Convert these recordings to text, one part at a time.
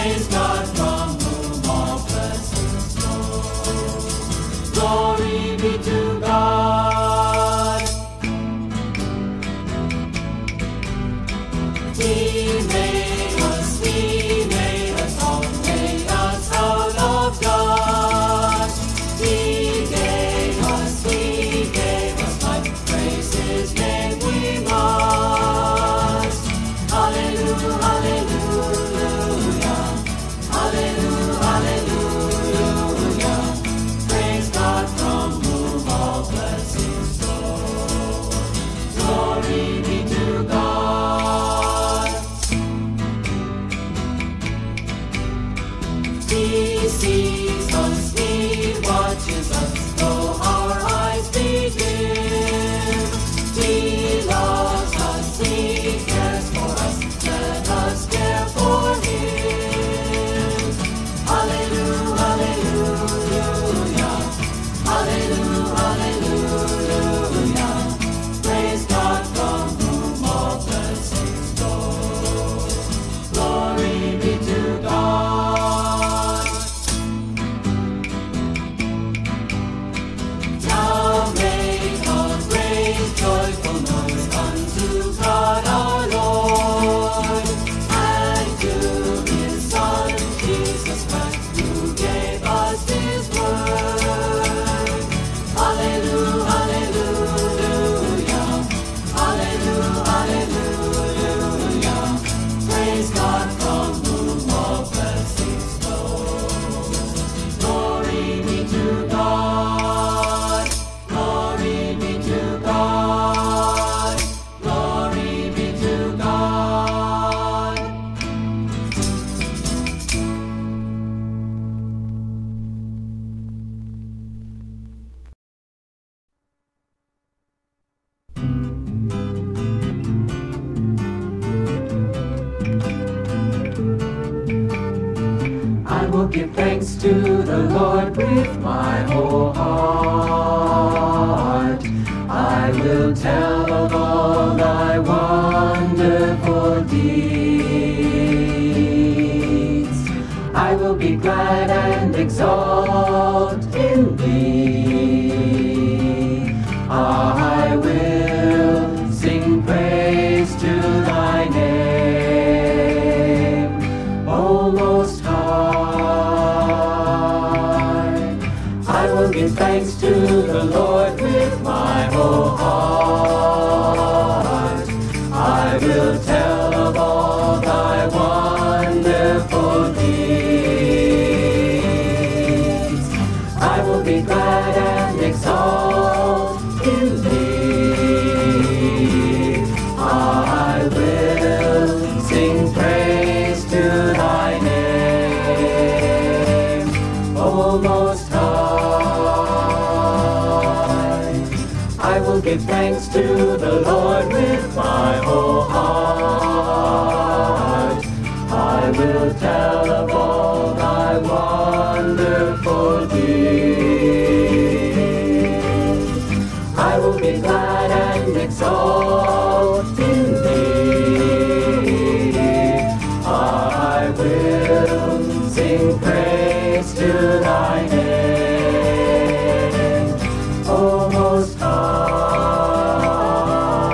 Praise God from whom all blessings flow. Glory be to God. He made us all, made us out of God. He gave us life. Praise His name we must. Hallelujah, hallelujah, hallelujah, hallelujah. Praise God from whom all blessings flow. Glory be to God. He sees us, He watches us, though our eyes be dim. He loves us, He cares for us, let us care for Him. Hallelujah, hallelujah, hallelujah, hallelujah. Praise God from whom all blessings flow. Glory be to God. Now make a great joyful noise unto God our Lord, and to His Son Jesus Christ, who gave us His word. Hallelujah, hallelujah, hallelujah, hallelujah. Praise God from whom all blessings flow. Glory be to God. Glory be to God. Glory be to God. I will give thanks to the Lord with my whole heart. I will tell of all thy wonderful deeds. I will be glad and exalt in thee. I will sing praise to thy name, O Most High. I will give thanks to the Lord with my whole heart. I will tell of all thy wonderful deeds. I will be glad and exalt in thee. I will sing praise to thy name, O Most High. I will give thanks to the Lord with my whole heart. I will tell of all thy wonderful deeds. I will be glad and exalt in thee. I will sing praise to thy name, O Most High.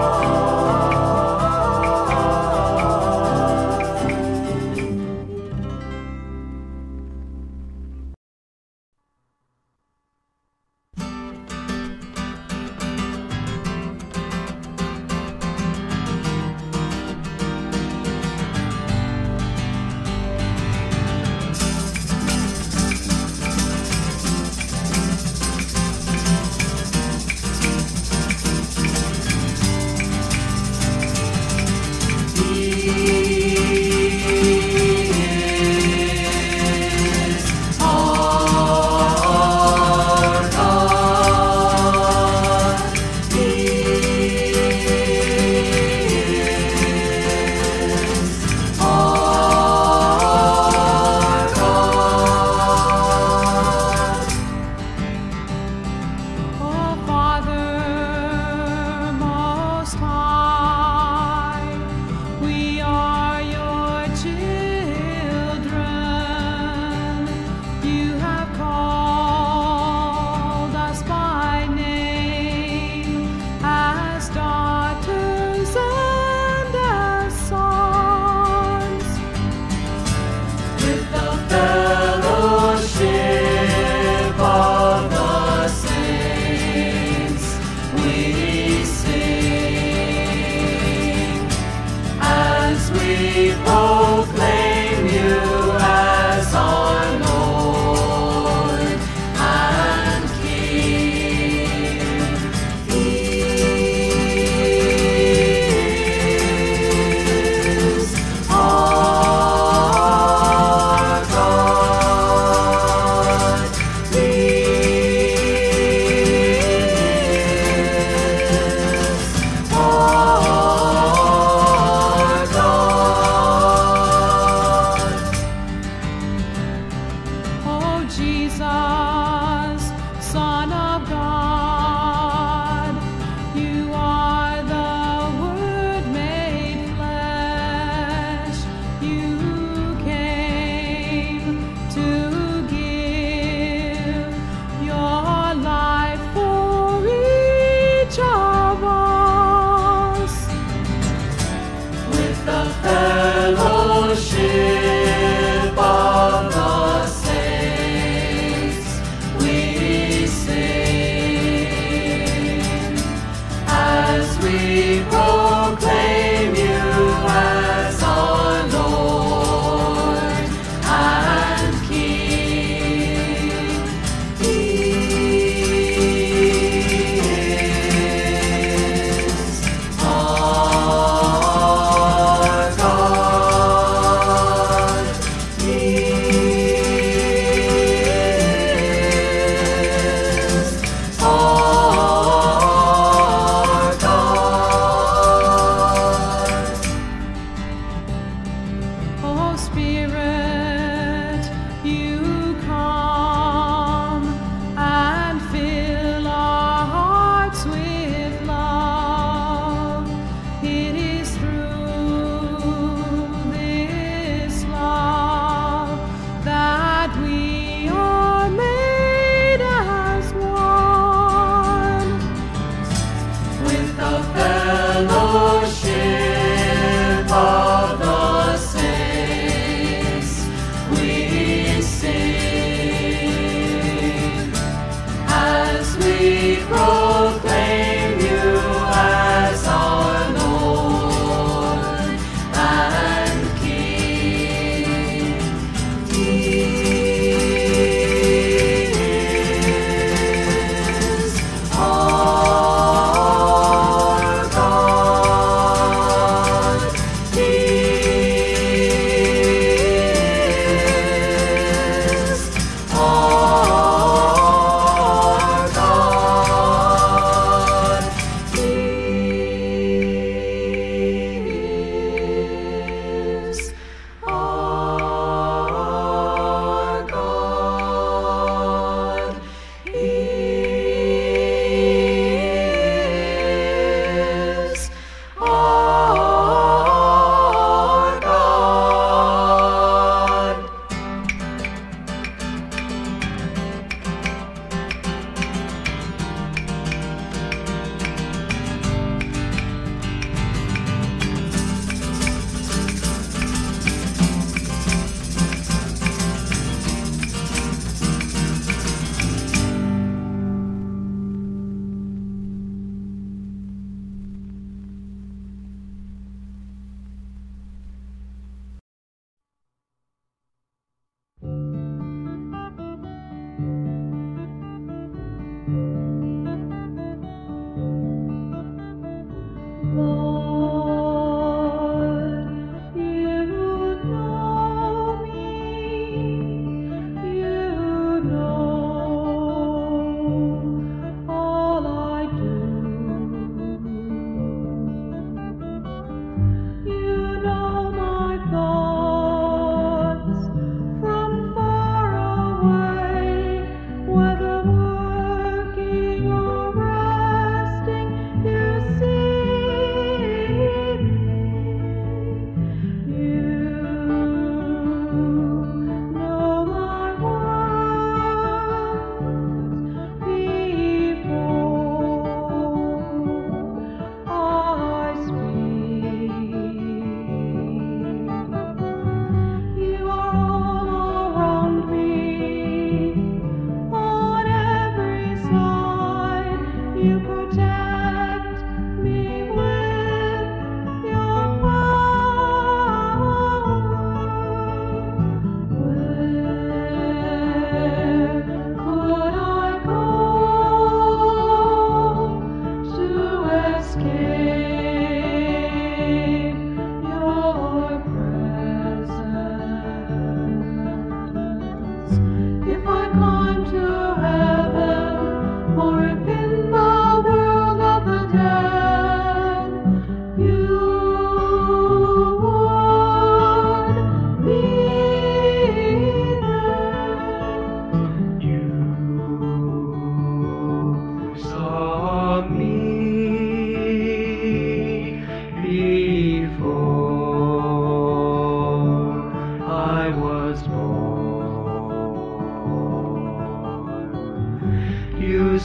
proclaim you as our Lord and King. He is our God. He is our God. Oh Jesus, Son of God, you are the Word made flesh. You came to give your life for each of us. With the fellowship of the saints, we sing as we proclaim you as our Lord and King. He is our God. He is our God. Oh Spirit, you come and fill our hearts with love. It is through this love that we are made as one. With the fellowship of the saints,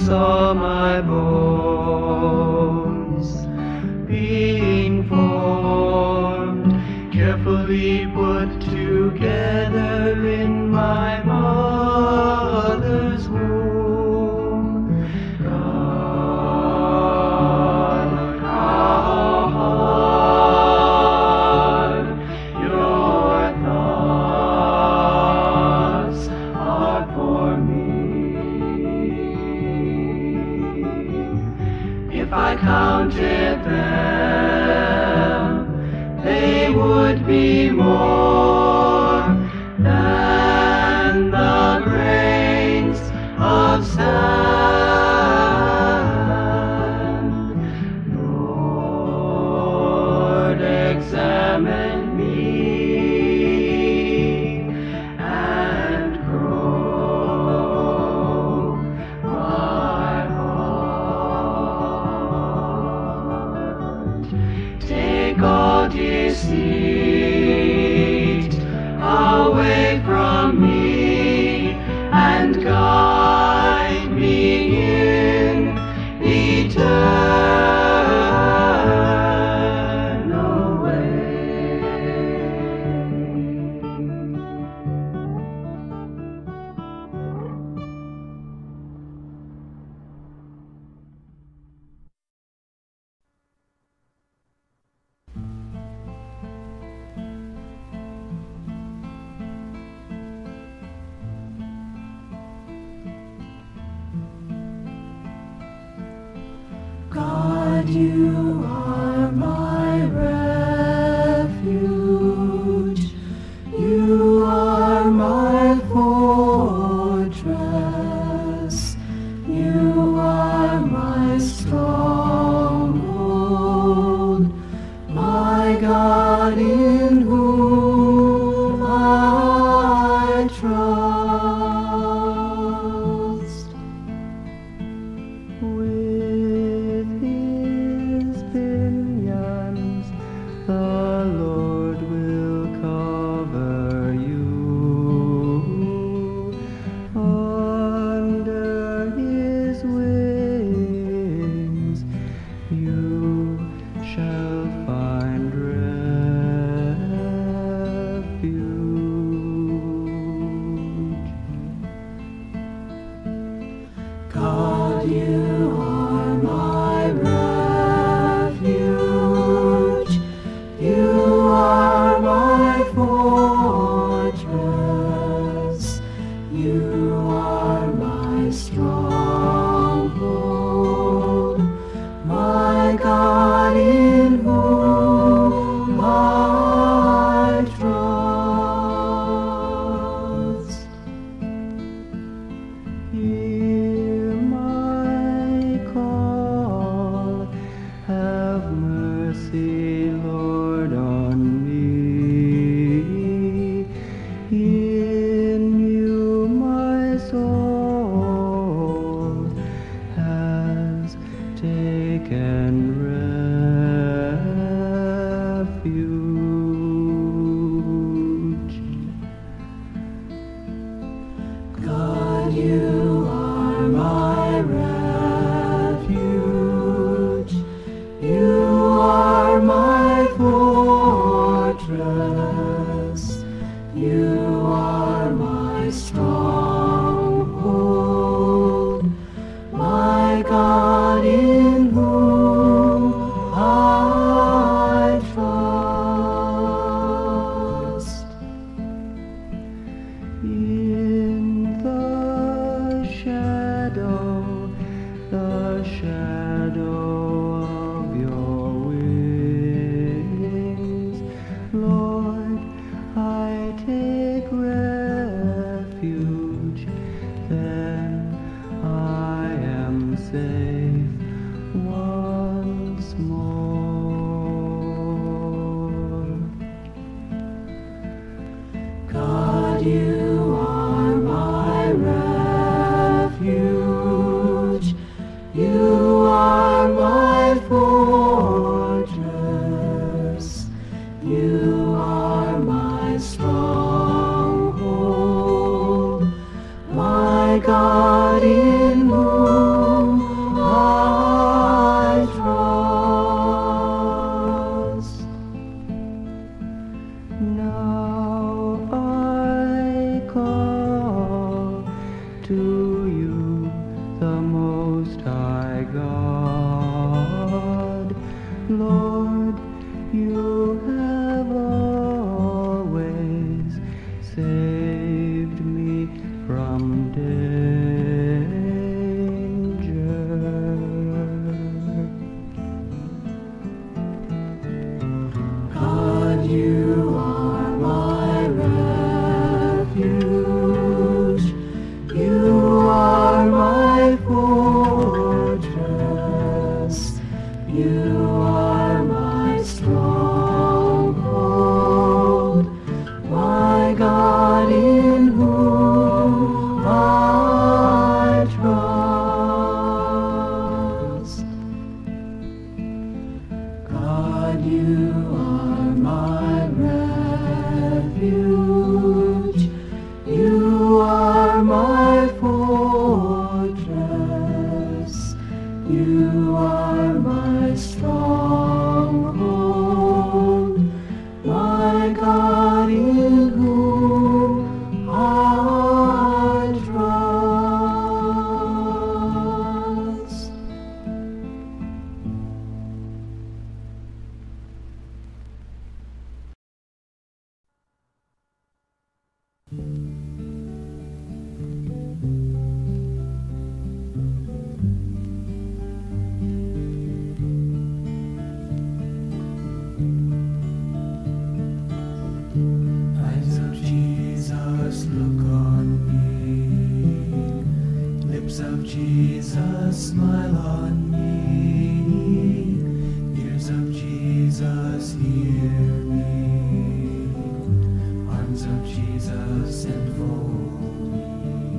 saw my bones being formed, carefully put together in my mother's womb. God, how hard your thoughts are for me. If I counted them, they would be more than the grains of sand. Lord, examine me and grow my heart. Take all deceit away from me and guide me in eternal way. God, you are my refuge. You are my fortress. You are my stronghold, my God in whom I trust. With his pinions, the Lord will cover you. Under his wings, you shall find refuge. God, you are my refuge. You are my fortress. You are my stronghold, my God in whom I trust. Hear my call, have mercy, Lord, on me. In you my soul has taken refuge. God, you are my refuge. You are my fortress. You are my stronghold, my God in whom I trust. In the shadow of your wings, Lord, I take refuge. Then I am safe once more. God, you are my refuge. You are my fortress. You are my stronghold, my God in whom refuge. You are my fortress. You are my stronghold, my God in whom I trust. Eyes of Jesus, look on me. Lips of Jesus, smile on me. Ears of Jesus, hear me. Arms of Jesus, enfold me.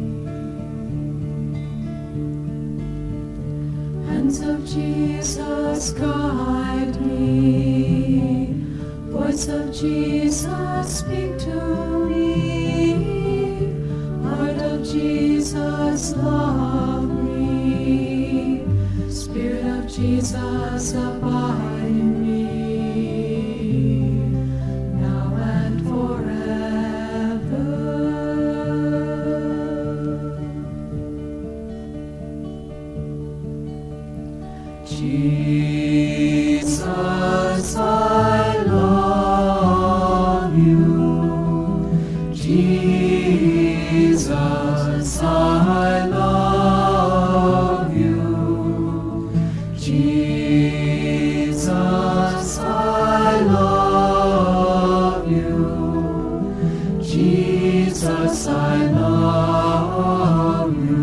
Hands of Jesus, guide me. Voice of Jesus, speak to me. Heart of Jesus, love me. Spirit of Jesus, abide in me. Now and forever. Jesus, I love you. Jesus, I love you. Jesus, I love you. Jesus, I love you.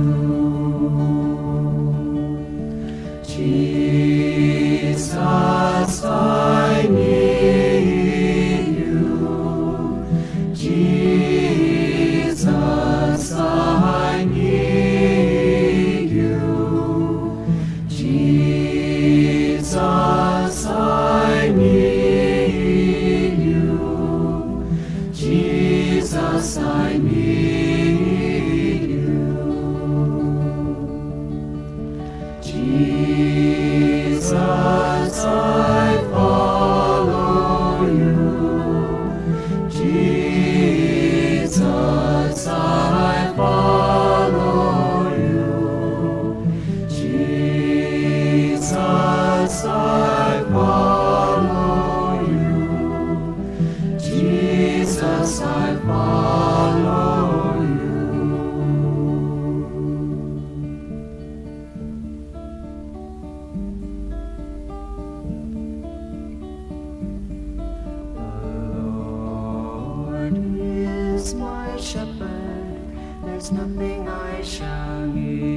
Jesus, I need you. Jesus, I need you. Jesus, I need you. Jesus, I need you. Jesus, I follow you. Jesus, I follow you. Jesus, I follow you. Jesus, I follow you. Lord is my shepherd, there's nothing I shall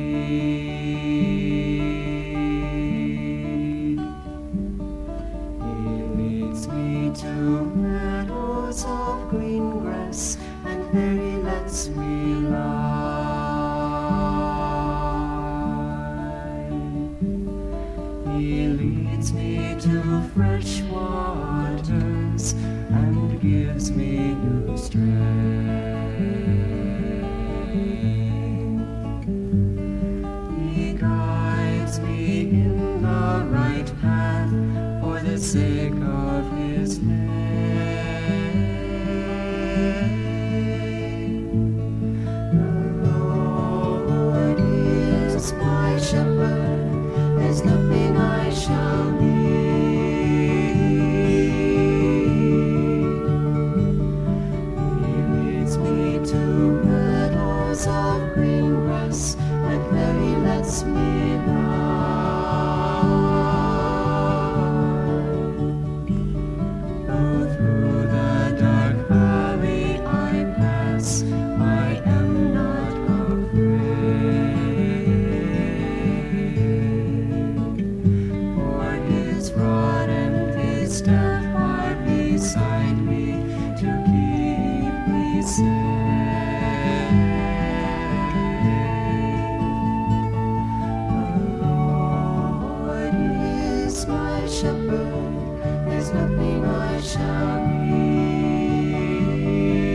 need. He leads me to meadows of green grass, and there he lets me lie. He leads me to fresh waters and gives me new strength. He guides me in the right path for the sake of his name. The Lord is my shepherd, there's nothing I shall need. He leads me to meadows of green grass, and there he lets me lie. Though through the dark valley I pass, I am not afraid. For his rod and his staff are beside me to keep me safe. The Lord is my shepherd, there's nothing I shall need.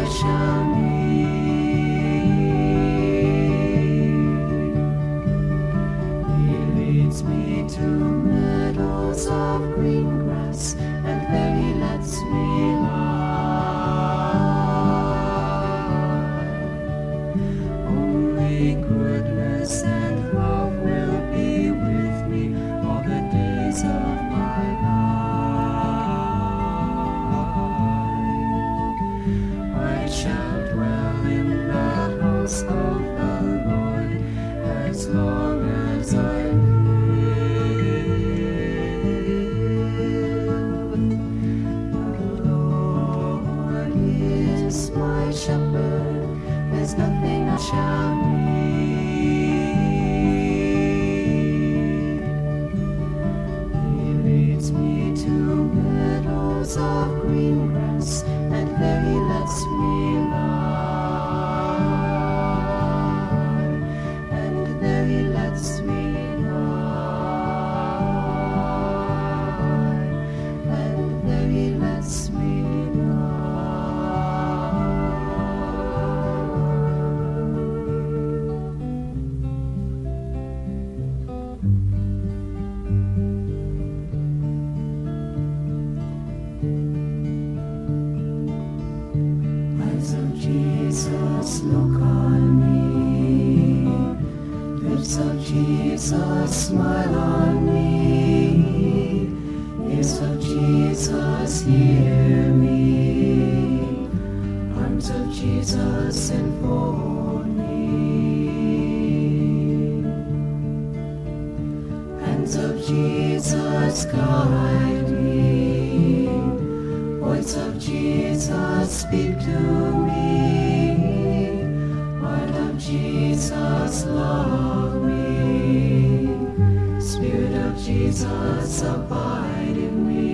I shall need. He leads me to meadows of green grass, and there He lets me lie. Only goodness and love will be with me all the days of my life. I shall dwell in the house of the Lord as long as I live. The Lord is my shepherd, there's nothing I shall need. He leads me to meadows of green grass, and there He lets me lie. And there He lets me lie. And there He lets me Eyes of Jesus look on me, lips of Jesus smile on me, ears of Jesus hear me, arms of Jesus enfold me, hands of Jesus guide me, voice of Jesus speak to me, heart of Jesus love me, Spirit of Jesus abide in me,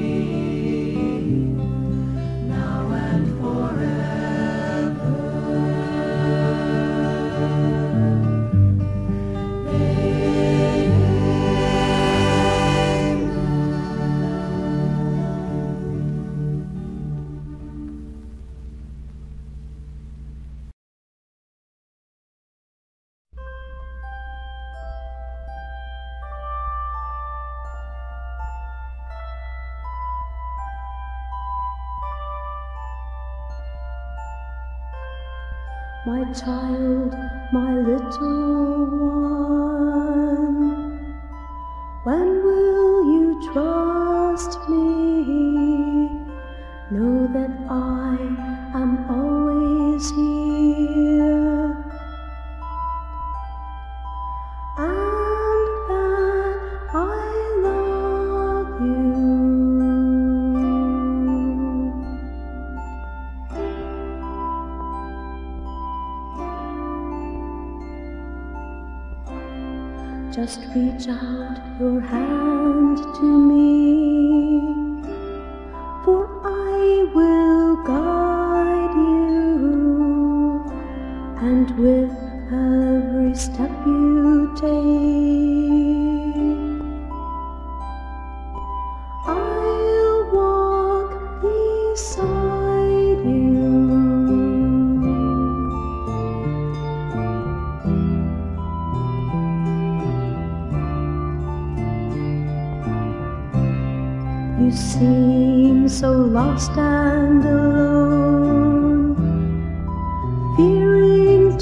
now and forever. My child, my little one, when will you trust me? Know that I am always here, and that I love you. Just reach out your hand to me, for I will guide you, and with every step you take, I'll walk beside you. You seem so lost and alone, fearing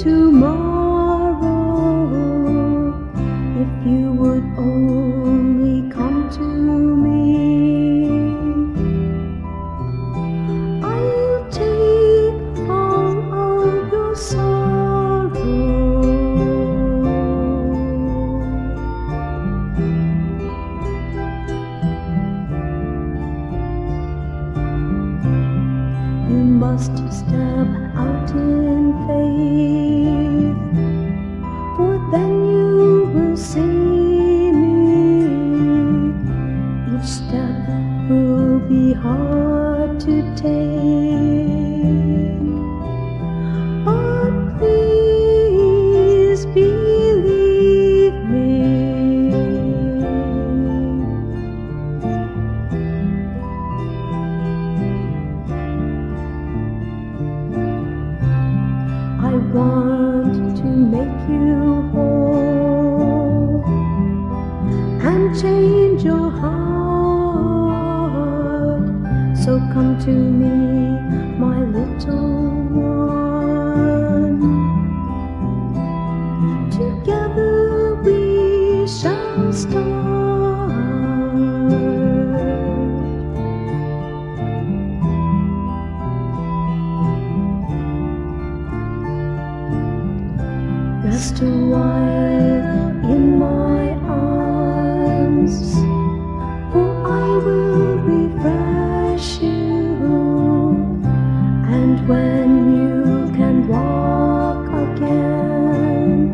tomorrow. If you would only come to me, I'll take all of your sorrow. You must step out in faith, for then you will see me. Each step will be hard to take, but please believe me. want to make you whole and change your heart. So come to me, my little one. Together we shall start. Rest a while in my arms, for I will refresh you. And when you can walk again,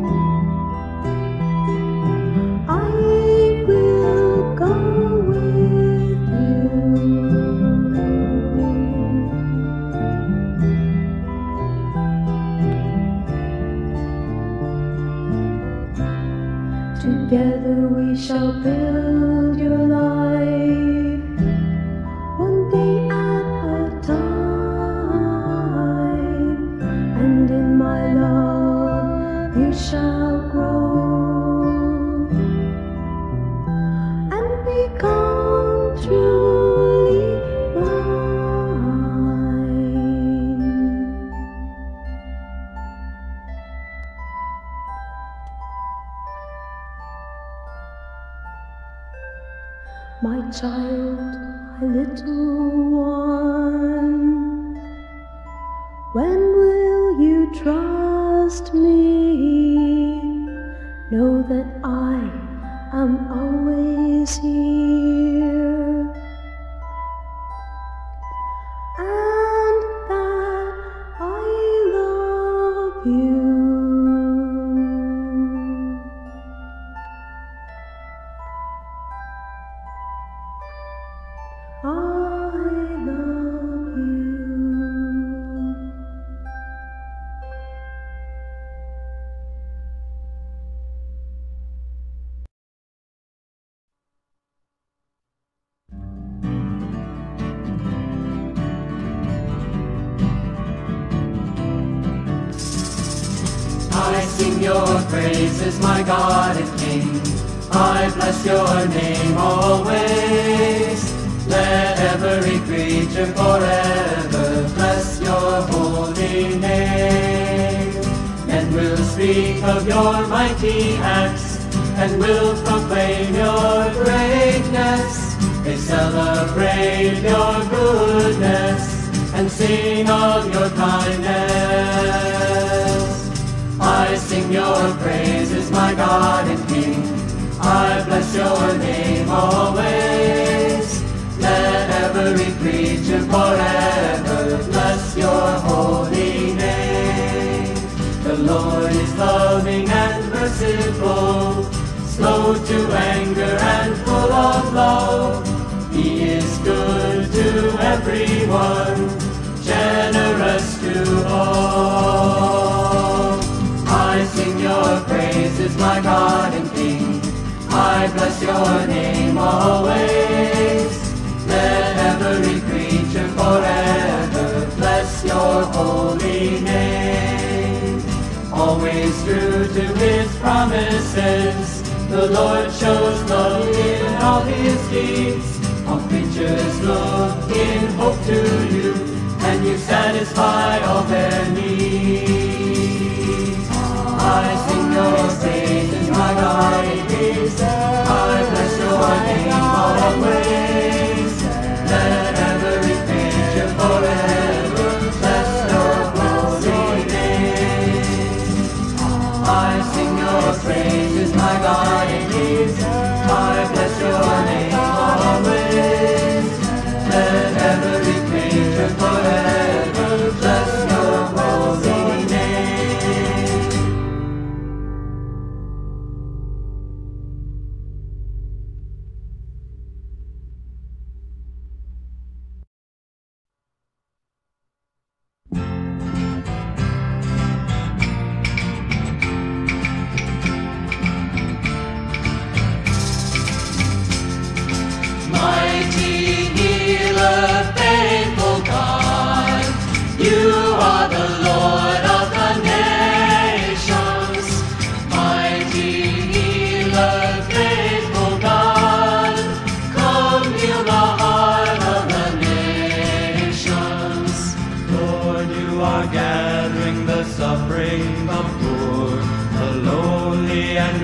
I will go with you. Together we shall build your life, one day at a time, and in my love you shall grow and become truly mine. My child, my little one, when will you trust me? Know that I am always here, and that I love you. I love you. I sing your praises, my God and King. I bless your name always. Let every creature forever bless your holy name. And we'll speak of your mighty acts, and will proclaim your greatness. They celebrate your goodness, and sing of your kindness. I sing your praises, my God and King. I bless your name always. Let every creature forever bless your holy name. The Lord is loving and merciful, slow to anger and full of love. He is good to everyone, generous to all. I sing your praises, my God and King. I bless your name always. Let every creature forever bless your holy name. Always true to his promises, the Lord shows love in all his deeds. All creatures look in hope to you, and you satisfy all their needs. I sing your praises, my God and King. I bless your name always. Let every creature forever bless your holy name. I sing your praises, my God and King. I bless your name always. Let every creature forever bless your gathering the suffering, the poor, the lonely and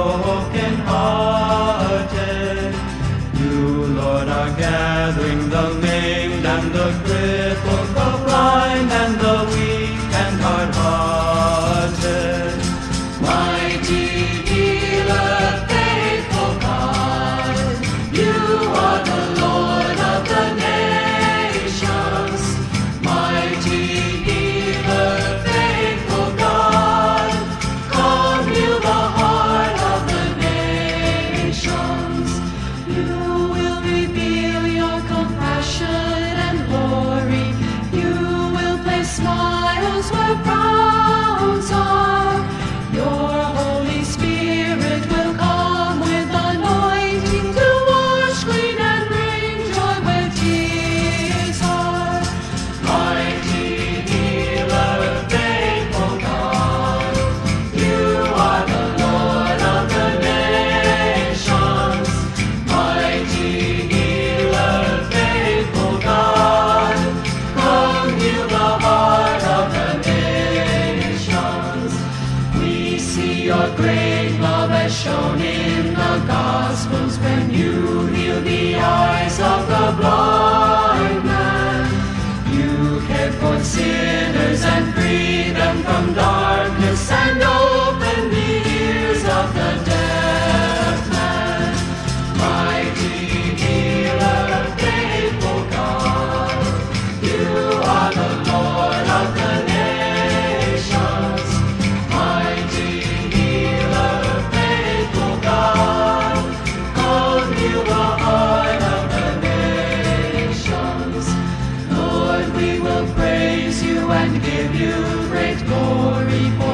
broken-hearted. You, Lord, are gathering the maimed and the crippled, the blind and the weak and hard-hearted. Mighty healer, faithful God, you are the Lord of the nations. Mighty healer, faithful God, come heal the heart of the nations. You will reveal your compassion and glory. You will place smiles where frowns are. Your Holy Spirit will come with anointing to wash clean and bring joy where tears are. Mighty healer, faithful God, you are the Lord of the nations. Mighty healer, faithful God, come heal the heart of the nations. We see your great love as shown in the Gospels when you healed the eyes of the blind man. You cared for sinners and freed them from darkness and opened the ears of the deaf man. Mighty healer, faithful God, you are the Lord of the nations. Mighty healer, faithful God, come heal the heart of the nations. Lord, we will praise you and give you great glory, for